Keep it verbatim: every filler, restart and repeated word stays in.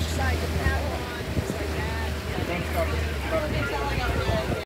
decide to paddle on, things like that. Thanks, Doctor.